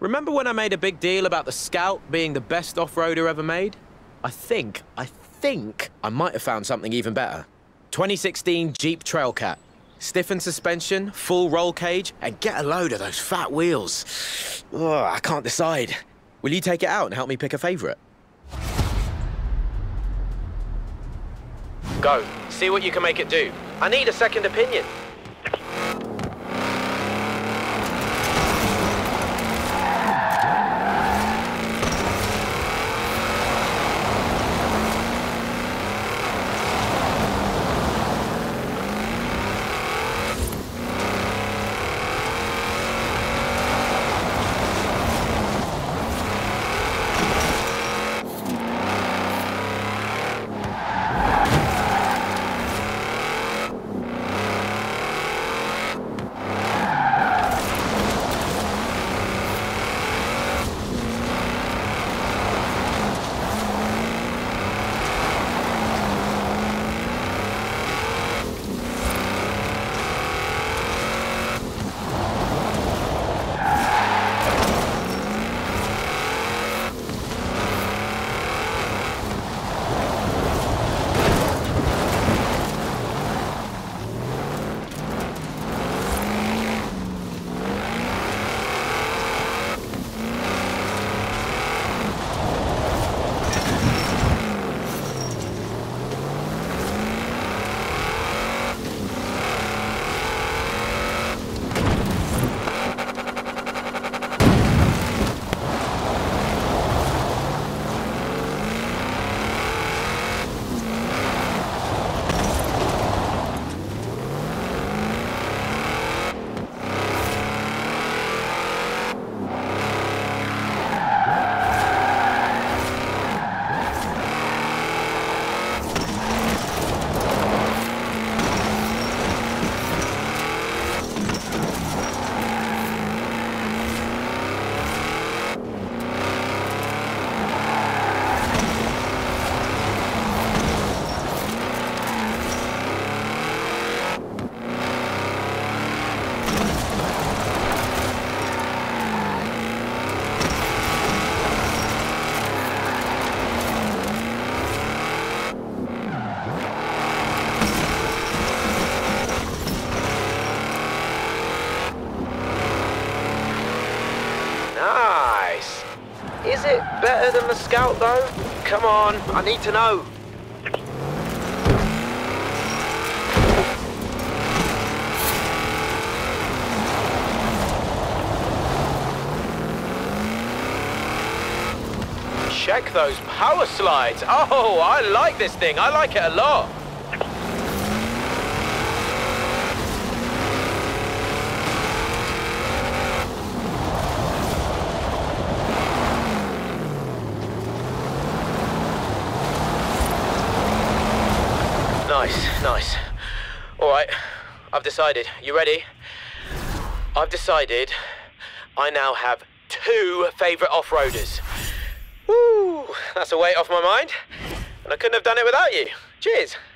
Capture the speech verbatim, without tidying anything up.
Remember when I made a big deal about the Scout being the best off-roader ever made? I think, I think I might have found something even better. twenty sixteen Jeep Trailcat. Stiffened suspension, full roll cage, and get a load of those fat wheels. Ugh, I can't decide. Will you take it out and help me pick a favourite? Go. See what you can make it do. I need a second opinion. Nice. Is it better than the Scout, though? Come on, I need to know. Check those power slides. Oh, I like this thing. I like it a lot. Nice, nice. All right, I've decided. You ready? I've decided I now have two favourite off-roaders. Woo, that's a weight off my mind. And I couldn't have done it without you. Cheers.